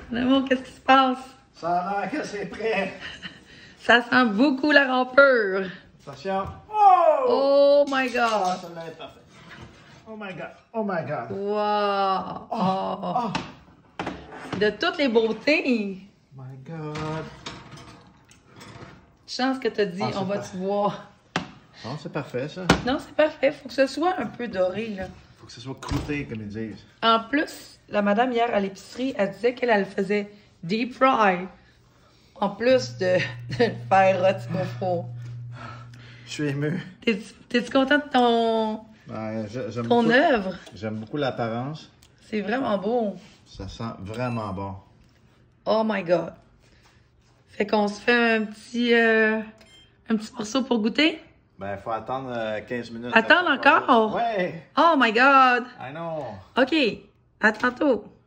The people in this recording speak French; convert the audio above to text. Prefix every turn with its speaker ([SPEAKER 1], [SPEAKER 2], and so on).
[SPEAKER 1] Mon amour, qu'est-ce qui se passe?
[SPEAKER 2] Ça a l'air que c'est prêt.
[SPEAKER 1] Ça sent beaucoup la rampure.
[SPEAKER 2] Attention. Oh!
[SPEAKER 1] Oh my
[SPEAKER 2] Ah,
[SPEAKER 1] God!
[SPEAKER 2] ça va être parfait. Oh my God. Oh my God.
[SPEAKER 1] Wow!
[SPEAKER 2] Oh.
[SPEAKER 1] De toutes les beautés!
[SPEAKER 2] My God.
[SPEAKER 1] Chance que t'as dit,
[SPEAKER 2] Ah, c'est
[SPEAKER 1] on va
[SPEAKER 2] parfait.
[SPEAKER 1] te voir.
[SPEAKER 2] Oh, c'est parfait, ça.
[SPEAKER 1] Non, c'est parfait. Faut que ce soit un peu doré, là.
[SPEAKER 2] Faut que ce soit croûté, comme ils disent.
[SPEAKER 1] En plus, la madame hier à l'épicerie, elle disait qu'elle elle faisait deep fry. En plus de le faire rôtir au four.
[SPEAKER 2] Je suis ému.
[SPEAKER 1] T'es-tu content de ton
[SPEAKER 2] J'aime
[SPEAKER 1] ton
[SPEAKER 2] beaucoup,
[SPEAKER 1] œuvre?
[SPEAKER 2] j'aime beaucoup l'apparence.
[SPEAKER 1] C'est vraiment beau.
[SPEAKER 2] Ça sent vraiment bon.
[SPEAKER 1] Oh my God. Fait qu'on se fait un petit morceau pour goûter?
[SPEAKER 2] Ben, faut attendre 15 minutes.
[SPEAKER 1] Attendre encore?
[SPEAKER 2] Ouais.
[SPEAKER 1] Oh my God.
[SPEAKER 2] I know.
[SPEAKER 1] OK. À tantôt.